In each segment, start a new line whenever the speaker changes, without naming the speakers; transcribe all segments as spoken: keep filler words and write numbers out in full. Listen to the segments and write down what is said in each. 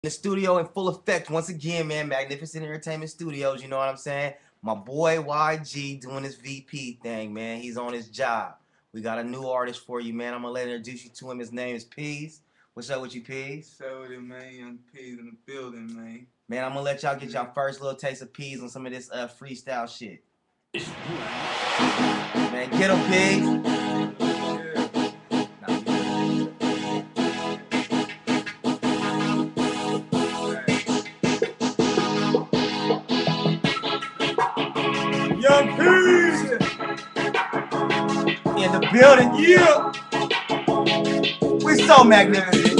The studio in full effect once again, man. Magnificent Entertainment Studios, you know what I'm saying? My boy Y G doing his V P thing, man. He's on his job. We got a new artist for you, man. I'm gonna let introduce you to him. His name is Peez. What's up with you, Peez?
What's up with it, man? Young Peez in the building, man.
Man, I'm gonna let y'all get y'all first little taste of Peez on some of this uh, freestyle shit. Man, get him, Peez.
Young Peez
In the building, yeah. We so magnificent.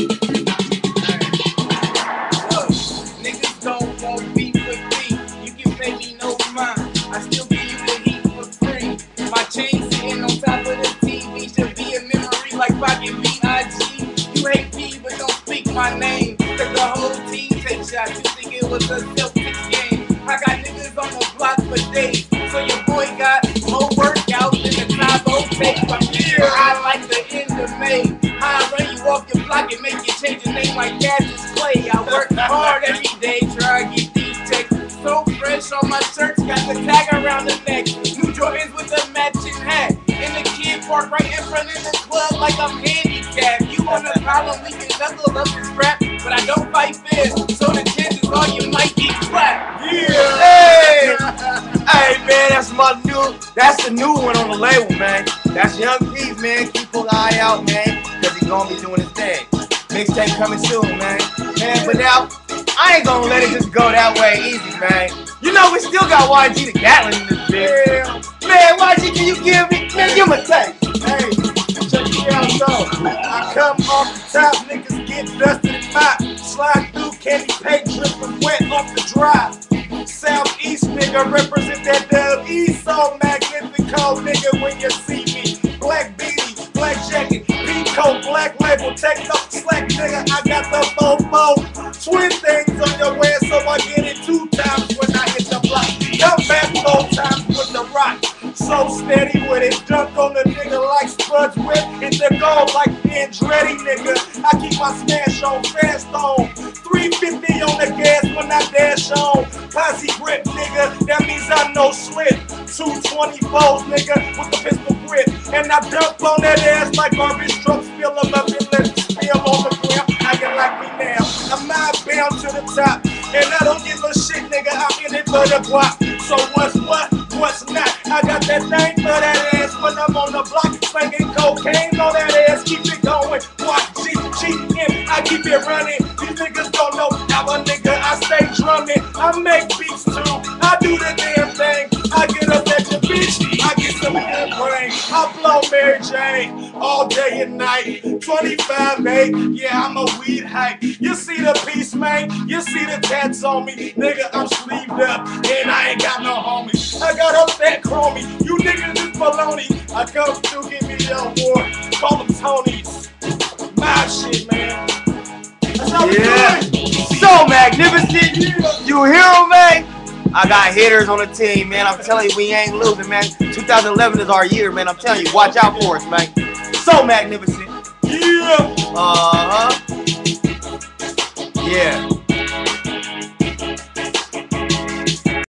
Look, niggas don't want beef with me. You can pay me no mind. I still give you the heat for free. My chain sitting on top of the T V should be a memory like Pocket B I G. You hate me, but don't speak my name. Cause the whole team take shots. You think it was a Celtics game. I got niggas on the block for days. So your boy got more workouts than the Cabo takes. I'm here, I like the end of May. How I run you off your block and make you change your name like Cassius Clay. I work hard every day, try to get these checks. So fresh on my shirts, got the tag around the neck. New Jordans with a matching hat. In the kid park right in front of the club like I'm handicapped. You want a problem, we can knuckle up and scrap. But I don't fight fair, so the chances are you might get clapped.
Yeah! Hey! Hey, man, that's my new, that's the new one on the label, man. That's Young Peez, man. Keep an eye out, man, because he's going to be doing his thing. Mixtape coming soon, man. Man, but now, I ain't going to let it just go that way easy, man. You know, we still got Y G the Gatlin in this bitch.
Yeah.
Man, Y G, can you give me, man, give me a taste.
Hey, check it out though. I come off the top, niggas get dusted and mop. Slide through candy paint, dripping wet off the drive. Southeast nigga represent that dub east, so magnificent nigga when you see me. Black beanie, black jacket, pink coat, black label, take no slack nigga. I got the fofo, twin things on your way, so I get it two times when I hit the block. Come back four times with the rock. So steady with it, dunk on the nigga like Spud's whip. Hit the goal like Andretti nigga. I keep my smash on fast on. three fifty on the gas when I dash on. Posse grip nigga, that means I no slip. two twenty-fours nigga with the pistol grip. And I dunk on that ass like garbage trucks. Fill them up and let them spill on the ground. I can like me now. I'm not bound to the top. And I don't give a shit nigga, I'm in it for the guap. So what's what? What's not? I got that thing for that ass when I'm on the block, slinging cocaine on that ass. Keep it going, watch G, G, M. I keep it running. These niggas don't know how a nigga I stay drumming. I make beats too. I do the damn thing. I get up at your bitch. I get some good brain. I blow Mary Jane all day and night. twenty-five eight. Yeah, I'm a weed hype. You see the piece, man? You see the tats on me, nigga? I'm sleeved up and I ain't got no homies. I got up that chromie. You niggas is baloney. I come through, give me the award. Call them Tonys. My shit, man. That's how we
Yeah.
do it.
So magnificent. You hear him, man? I got hitters on the team, man. I'm telling you, we ain't losing, man. twenty eleven is our year, man. I'm telling you, watch out for us, man. So magnificent.
Yeah.
Uh-huh. Yeah.